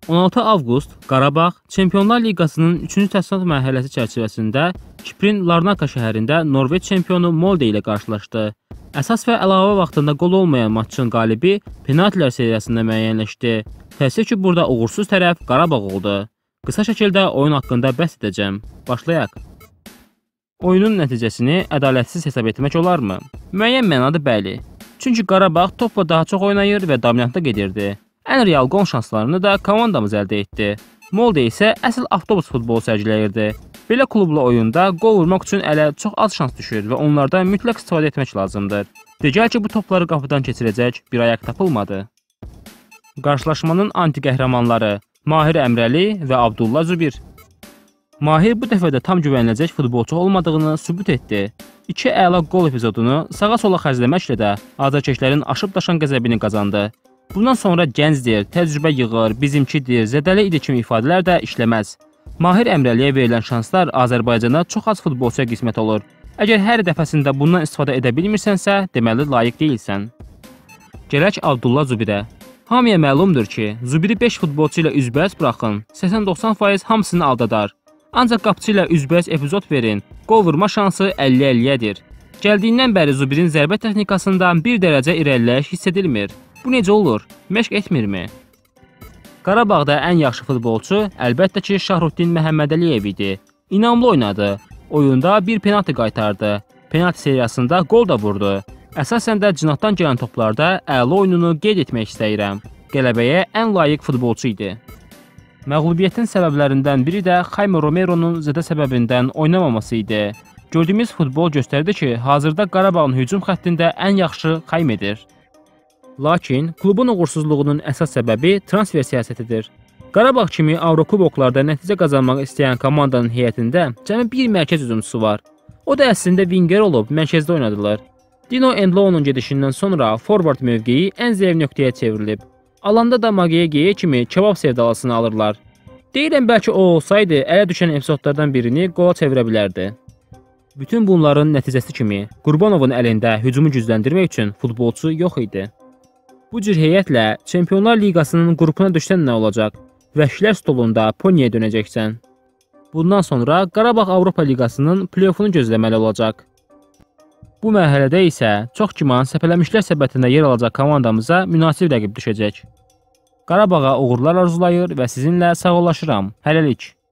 16 avqust Qarabağ Çempionlar Liqasının 3-cü təsnifat mərhələsi çərçivəsində Kiprin Larnaka şəhərində Norveç çempionu Molde ilə qarşılaşdı. Əsas və əlavə vaxtında qol olmayan matçın qalibi penaltilər seriyasında müəyyənləşdi. Təəssüf ki, burada uğursuz tərəf Qarabağ oldu. Qısa şəkildə oyun haqqında bəhs edəcəm. Başlayaq. Oyunun nəticəsini ədalətsiz hesab etmək olarmı? Müəyyən mənada bəli. Çünki Qarabağ topla daha çox oynayır və dominantda gedirdi. Ən real qol şanslarını da komandamız əldə etdi. Molde isə əsl avtobus futbolu sərgiləyirdi. Belə klubla oyunda qol vurmaq üçün ələ çox az şans düşür və onlardan mütləq istifadə etmək lazımdır. Digər ki, bu topları qapıdan keçirəcək bir ayaq tapılmadı. Qarşılaşmanın anti-qəhrəmanları Mahir Əmrəli və Abdullah Zubir. Mahir bu dəfə də tam güvəniləcək futbolçu olmadığını sübut etdi. İki əla qol epizodunu sağa-sola xərcləməklə də azarkeşlərin aşıb-daşan qəzəbini qazandı. Bundan sonra gəncdir, təcrübə yığır, bizimkidir, zədəli idi kimi ifadələr də işləməz. Mahir Əmrəliyə verilən şanslar Azərbaycana çox az futbolçuya qismət olur. Əgər hər dəfəsində bundan istifadə edə bilmirsənsə, deməli layiq deyilsən. Gələk Abdullah Zubirə. Hamıya məlumdur ki, Zubiri 5 futbolçu ilə üzbəüz buraxın, 80-90% hamısını aldadar. Ancaq qapıcı ilə üzbəüz epizod verin, qol vurma şansı 50-50-dir. Gəldiyindən bəri Zubirin zərbə texnikasından bir dərəcə irəliləyiş hiss edilmir. Bu necə olur? Məşq etmirmi? Qarabağda ən yaxşı futbolçu əlbəttə ki, Şahruddin Məhəmmədəliyev idi. İnamlı oynadı. Oyunda bir penalti qaytardı. Penalti seriyasında qol da vurdu. Əsasən də cinatdan gələn toplarda əla oyununu qeyd etmək istəyirəm. Qələbəyə ən layiq futbolçu idi. Məğlubiyyətin səbəblərindən biri də Jaime Romero'nun zədə səbəbindən oynamaması idi. Gördüyümüz futbol göstərdi ki, hazırda Qarabağın hücum xəttində ən yaxşı Jaime'dir. Lakin klubun uğursuzluğunun əsas səbəbi transfer siyasətidir. Qarabağ kimi Avrokuboklarda nəticə qazanmaq istəyən komandanın heyətində cəmi bir mərkəz hücumçusu var. O da əslində winger olub mərkəzdə oynadılar. Dino Endlo'nun gedişindən sonra forvard mövqeyi ən zəif nöqtəyə çevrilib. Alanda da Magiye kimi kebab sevdalısını alırlar. Deyirəm, bəlkə o olsaydı ələ düşən epizodlardan birini qola çevirə bilərdi. Bütün bunların nəticəsi kimi Qurbanovun əlində hücumu gücləndirmək üçün futbolçu yox idi. Bu cür heyətlə Çempionlar Liqasının qrupuna düşsən nə olacaq? Vəhşilər stolunda Ponyaya dönəcəksən. Bundan sonra Qarabağ Avropa Liqasının play-offunu gözləməli olacaq. Bu mərhələdə isə çox güman səpələmişlər səbətində yer alacaq komandamıza münasib rəqib düşəcək. Qarabağa uğurlar arzulayır və sizinlə sağollaşıram. Hələlik.